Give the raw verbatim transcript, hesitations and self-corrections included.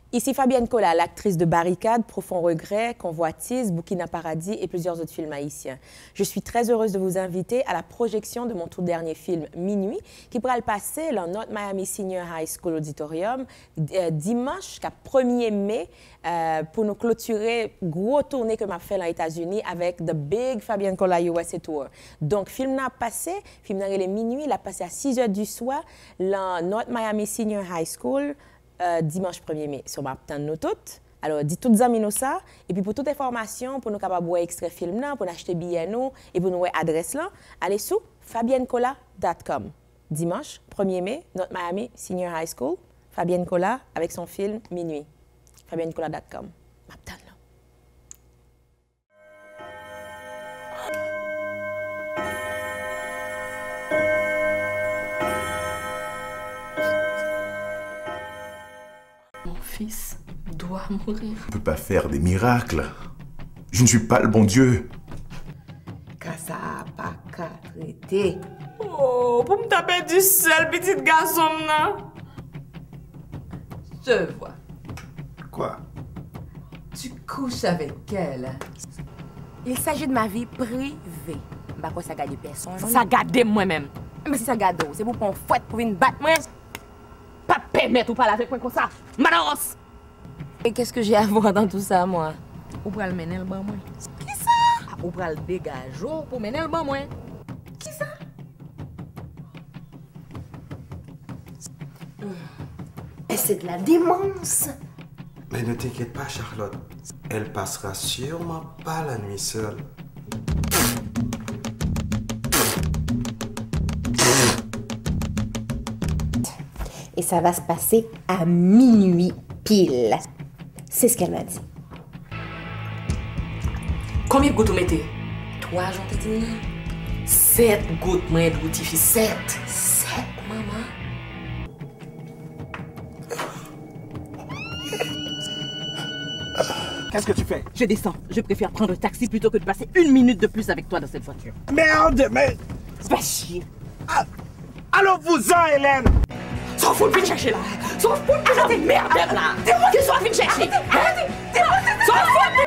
Ici Fabienne Colas, l'actrice de Barricade, Profond regret, Convoitise, Burkina Paradis et plusieurs autres films haïtiens. Je suis très heureuse de vous inviter à la projection de mon tout dernier film, Minuit, qui pourra le passer dans North Miami Senior High School Auditorium euh, dimanche jusqu'à premier mai euh, pour nous clôturer gros tournée que m'a fait aux États-Unis avec The Big Fabienne Colas U S A Tour. Donc, film n'a passé, film n'a les Minuit, il a passé à six heures du soir dans North Miami Senior High School. Euh, dimanche premier mai sur ma petite nous toutes. Alors, dites toutes amis nous ça. Et puis, pour toute information, pour nous capables voir extrait film là, pour nous acheter billets nous et pour nous voir adresse là, allez sur fabienne colas point com. Dimanche premier mai, North Miami Senior High School, Fabienne Colas avec son film Minuit. fabienne colas point com. Ma petite là. Mon fils doit mourir. On ne peut pas faire des miracles. Je ne suis pas le bon Dieu. Quand ça n'a pas qu'à traiter. Oh, pour me taper du seul petit garçon, là. Je vois. Quoi? Tu couches avec elle. Il s'agit de ma vie privée. Bah quoi ça garde personne. Ça garde moi-même. Mais si ça garde, c'est pour qu'on fouette pour une batte moi. Pas permettre ou parler avec moi comme ça. Madaros! Et qu'est-ce que j'ai à voir dans tout ça, moi? Ou pral mener le ban moi. Qui ça? Ou pral dégager pour mener le ban moi. Qui ça? Et c'est de la démence. Mais ne t'inquiète pas, Charlotte. Elle passera sûrement pas la nuit seule. Et ça va se passer à minuit pile. C'est ce qu'elle m'a dit. Combien de gouttes vous mettez? Trois jours, t'es dit. Sept gouttes, moi, de gouttes, sept. Sept, maman. Qu'est-ce que tu fais? Je descends. Je préfère prendre un taxi plutôt que de passer une minute de plus avec toi dans cette voiture. Merde, mais... Va chier. Ah, allons-vous-en, Hélène! S'en fout de chercher là! S'en fout de chercher! Merde là! Qu'est-ce que tu vas chercher? S'en fout